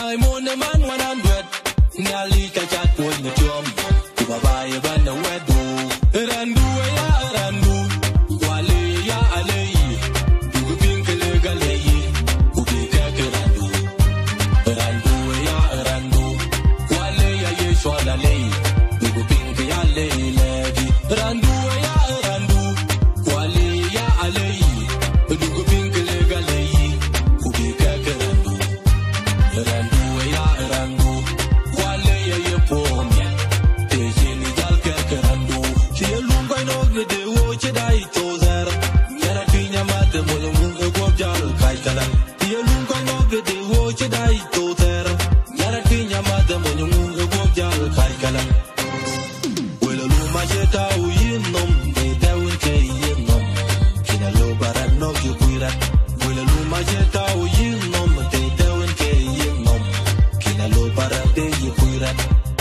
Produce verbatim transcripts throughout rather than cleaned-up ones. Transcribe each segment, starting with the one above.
Diamond the man when I'm wet. Nyali ka chat with the chum. Baba ye ban the wedo. Randu ya randu. Wale ya alei. Dugu pinkele galei. Ubi kake randu. Randu ya randu. Wale ya ye shwala lei. Dugu pinke ya lei legi. Randu ya randu. Wale ya alei. Dugu pinkele galei. Ubi kake randu. Randu ya randu. Wale ya ye pomya. Tejini jal kake randu. Chie lunga inogne de woche dai tozer. Yara pinya mate moyo munga guap jal kai kalan. Chie lunga inogne de woche dai tozer. Yara pinya mate moyo munga guap jal kai kalan. Wela luma jeta uyin nom. De dawin ke yin nom. Kina lo barat no ki kuirat. Wela luma jeta uyin nom. De dawin ke yin nom. Kina lo barat de yi kuirat.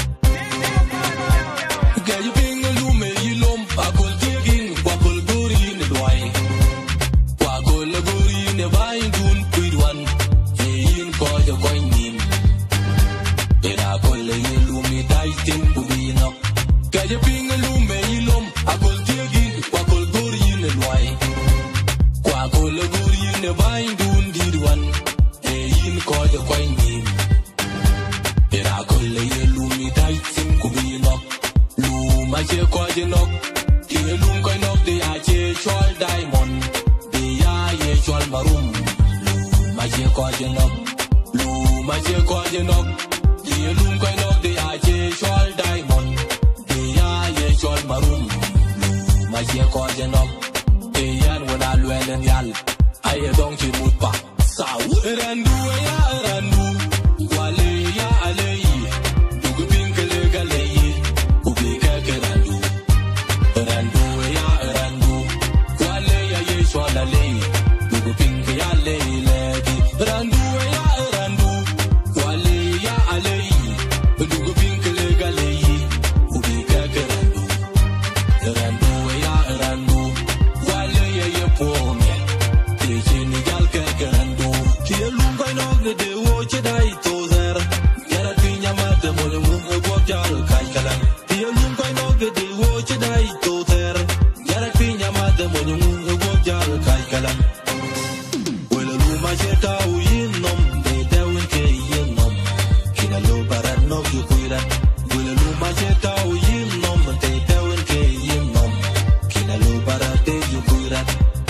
Gaya ping lume yilom. Akol tigin. Wakol guri ne dwai. Wakol guri ne vain dun kuidwan. Yin ko de koin nin. Era kol yilumi dai tin bubino. Gaya ping lume yilom. Akol tigin. Wakol guri ne dwai. Wakol guri ne vain dun didwan. Yin ko de koin nin. Era kol yilumi dai tin bubino. Luma che kwaje nok. Tie lum koi nok de a che chol diamond. De ya ye chol marum. Luma che kwaje nok. Luma che kwaje nok. Tie lum koi nok de a che chol diamond. De ya ye chol marum. Luma che kwaje nok. De yan wana lwelen yal. Aye dong chi mut pa. Saw. Randu ya randu. Wale ya alei. Dugu pinkele galei. Ubi kake randu. Randu ya randu. Wale ya ye shwala lei. Dugu pinke ya lei legi. Randu ya randu. Wale ya alei. Dugu pinke le galei. Ubi kake randu. Randu ya randu. Wale ya ye pomye. Tejini gal kake randu. Tie lunga inogne de woche dai tozer. Yara pinya mate moyo munga guap jal kai kalan. Tie lunga inogne de woche dai tozer. Yara pinya mate moyo munga guap jal kai kalan. Wela luma jeta uyin nom. De dawin ke yin nom. Kina lo barat no ki kuirat. Wela luma jeta uyin nom. De dawin ke yin nom. Kina lo barat de yi kuirat.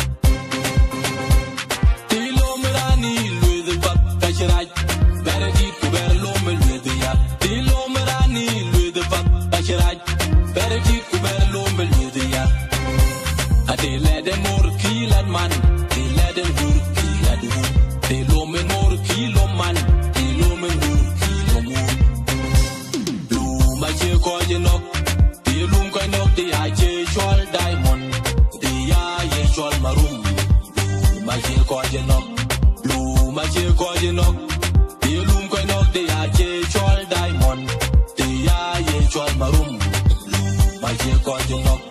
Tilo merani luide bak kashiraj. Bere dit ku bere lome luide ya. Tilo merani luide bak kashiraj. Bere dit ku bere lome luide ya. Ate leden mor kilan man. Te leden hur kilad hur. Te lome mor kilo man. Te lome hur kilo mur. Luma che koje nok. Te lum koi nok te a che chol diamond. Te ya ye chol marum. Luma che koje nok. Luma che koje nok. Te lum koi nok te a che chol diamond. Te ya ye chol marum. Luma che koje nok.